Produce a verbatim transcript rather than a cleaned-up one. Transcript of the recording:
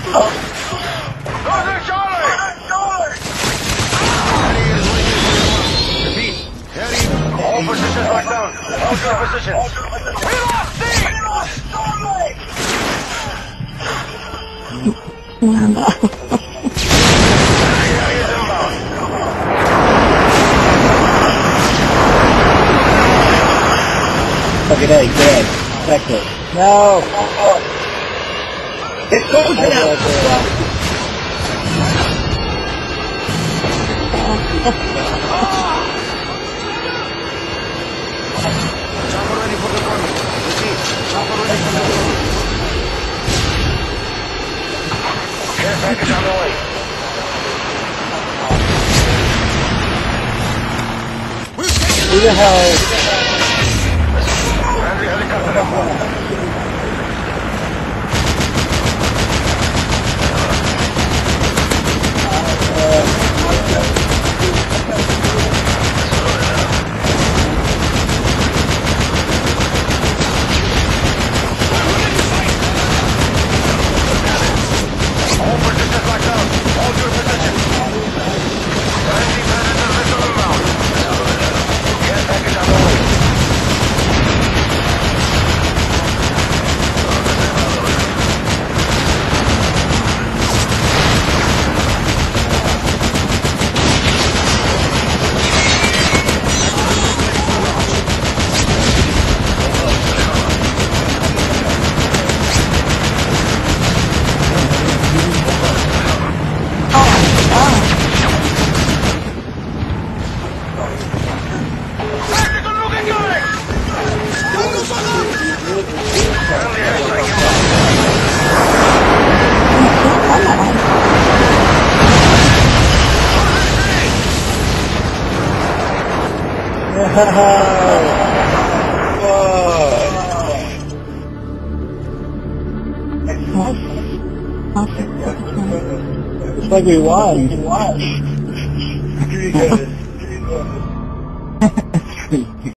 Losing Charlie! Heading is waiting for you. Repeat. Heading. All positions locked down. All your positions. We lost C! Heading is inbound. Look at that, dead. Check it. No! It's going down! Chopper ready for deployment. Repeat. Chopper ready for deployment. Care package on the way. Who the hell? Friendly helicopter inbound. All positions locked down. Hold your position. Friendly predator missile inbound. Care package on the way. Tactical Nuke incoming! Friendly airstrike It's like we won. We won.